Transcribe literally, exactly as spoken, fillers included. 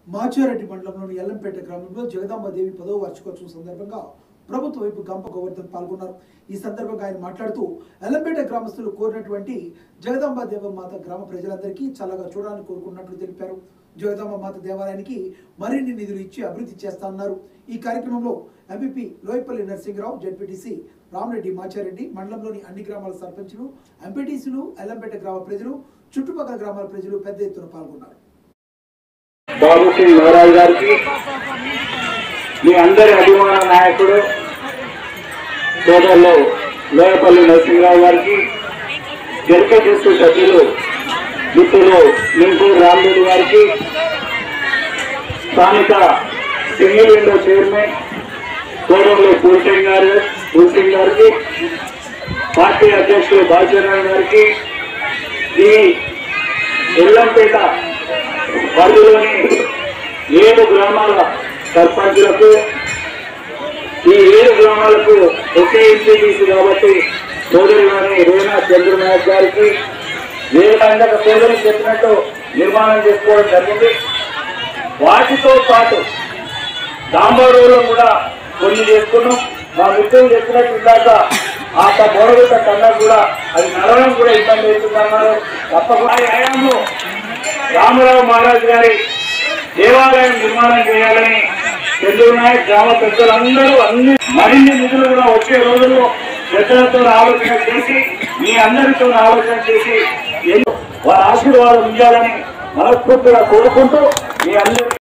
మాచారెడ్డి మండలంలోని ఎల్లంపేట గ్రామంలో జగదాంబదేవి పదవ వార్షికోత్సవం సందర్భంగా ప్రభుత్వ వైపు గంప గోవర్ధన్ పాల్గొన్నారు। ఈ సందర్భంగా ఆయన మాట్లాడుతూ ఎల్లంపేట గ్రామస్తులు కోరినటువంటి జగదాంబ దేవమాత గ్రామ ప్రజలందరికీ చల్లగా చూడాలని కోరుకున్నట్లు తెలిపారు। జగదాంబ మాత దేవాలయానికి మరిన్ని నిధులు ఇచ్చి అభివృద్ధి చేస్తామన్నారు। ఈ కార్యక్రమంలో ఎంపీపీ లోయపల్లి నరసింహరావు, జెడ్పీటీసీ రామరెడ్డి మాచారెడ్డి, మండలంలోని అన్ని గ్రామాల సర్పంచులు, ఎంపీటీసీలు, ఎల్లంపేట గ్రామ ప్రజలు, చుట్టుపక్కల గ్రామాల ప్రజలు పెద్ద ఎత్తున పాల్గొన్నారు। బాబు శ్రీ యువరాజు గారికి, మీ అందరి అభిమాన నాయకుడు సోదరులు లోయపల్లి నరసింహరావు గారికి, జడ్పీటీసీ సభ్యులు మిత్రులు నింపూరు రామరెడ్డి గారికి, స్థానిక సింగిల్ విండో చైర్మన్ సోదరులు పూర్సింగ్ గారు పూర్సింగ్ గారికి, పార్టీ అధ్యక్షులు బాలచంద్ర గారికి, ఈ ఎల్లంపేట పరిధిలోని ఏడు గ్రామాల సర్పంచులకు, ఈ ఏడు గ్రామాలకు ఒకే ఎంపీటీసీ కాబట్టి సోదరి గారి రేణా చంద్రనాయక్ గారికి వేదంగా సోదరి చెప్పినట్టు నిర్మాణం చేసుకోవడం జరిగింది। వాటితో పాటు దాంబాడూరులో కూడా కొన్ని చేసుకున్నాం। మా మిత్రులు చెప్పినట్టు ఇందాక ఆ బోరగుట్ట కన్నా కూడా అది నడవడం కూడా ఇబ్బంది అవుతుందన్నారు। తప్పకుండా హయాంలో రామరావు మహారాజు గారి దేవాలయం నిర్మాణం చేయాలని చంద్రనాయక్ గ్రామ పెద్దలందరూ అన్ని మరిన్ని నిధులు కూడా వచ్చే రోజుల్లో పెద్దలతో ఆలోచన చేసి, మీ అందరితో ఆలోచన చేసి వారి ఆశీర్వాదం ఇవ్వాలని మనస్ఫూర్తిగా కోరుకుంటూ మీ అందరూ